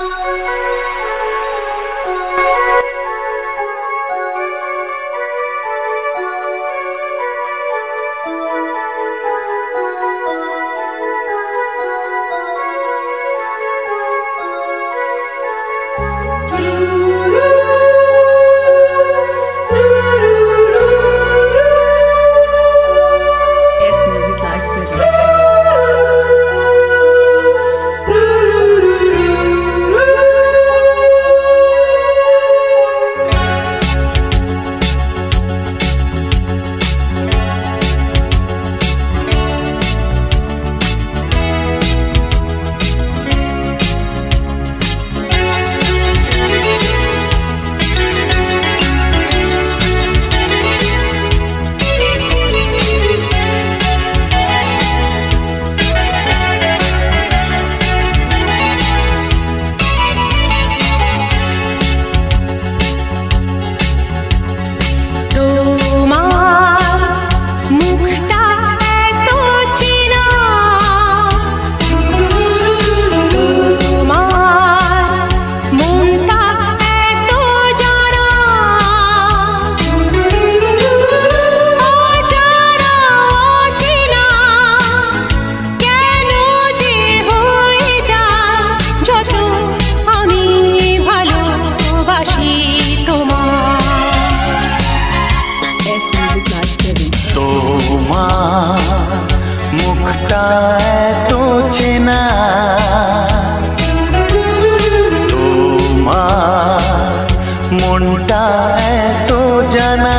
মুখটা এত চেনা, তোমার মনটা এত জানা,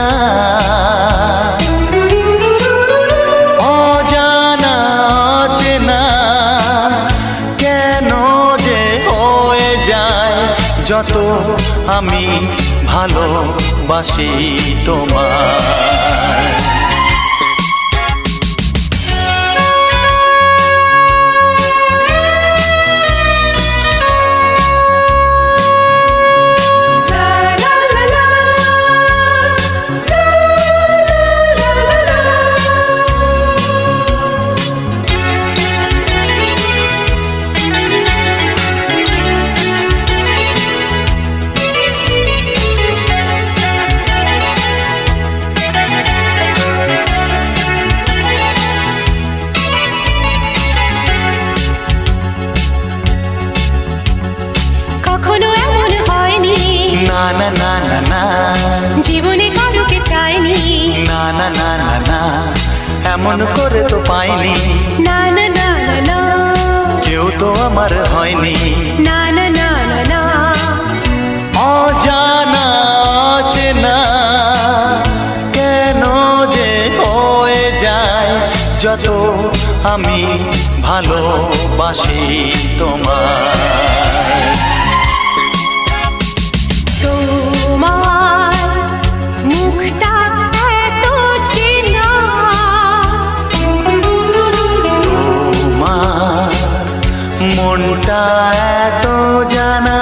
অজানা অচেনা কেন যে হয়ে যায় যত আমি ভালোবাসি তোমায়। না না না না জীবনে কারুকে চাইনি, না না না না না এমন করে তো পাইনি, না না না না না কেউ তো আমার হয়নি, না না না না না অজানা অচেনা কেন যে হয়ে যায় যত আমি ভালোবাসি তোমায়। তোমার মুখটা এত চেনা, তোমার মনটা এত জানা,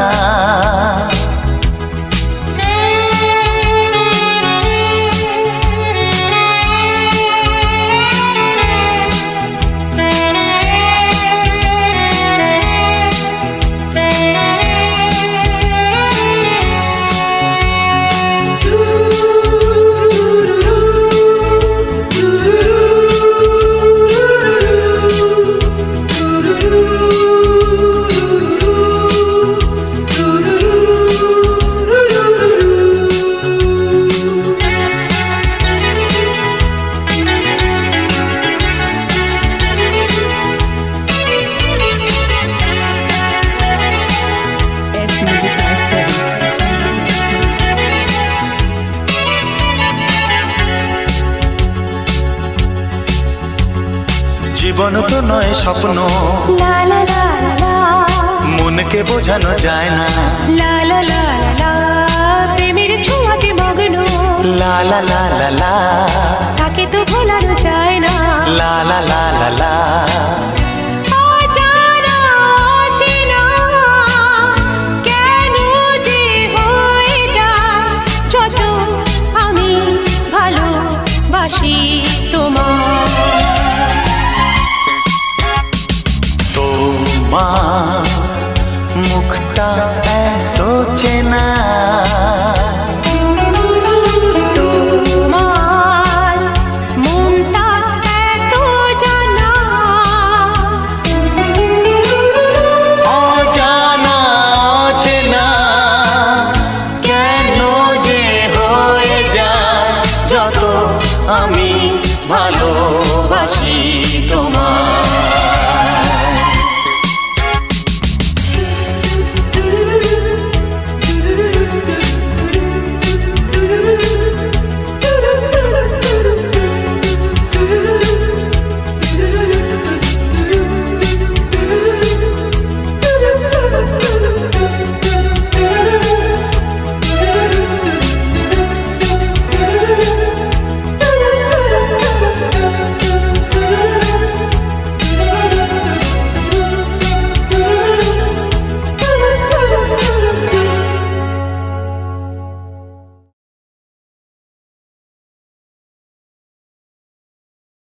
জীবন তো নয় স্বপ্ন, লা লা লা লা মনকে বোঝানো যায় না, লা লা লা লা প্রেমের ছোঁয়াতে মগ্ন, লা লা লা লা লা তাকে তো ভোলানো যায় না, লা লা লা লা লা অজানা অচেনা কেন যে হয়ে যায় যত আমি ভালোবাসি তোমায়। তোমার মুখটা এত চেনা